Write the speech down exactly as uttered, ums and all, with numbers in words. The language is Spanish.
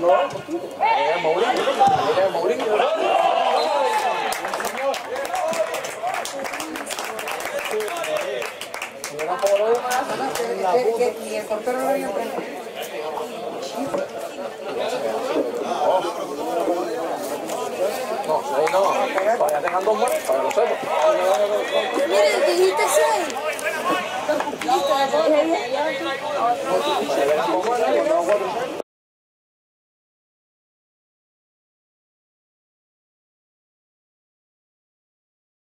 No, era Mourinho, era Mourinho. Era por hoy más, y el portero no había entrado. No, seis no, todavía tengan dos más, para que lo sepa. Miren, dijiste seis. Se verán como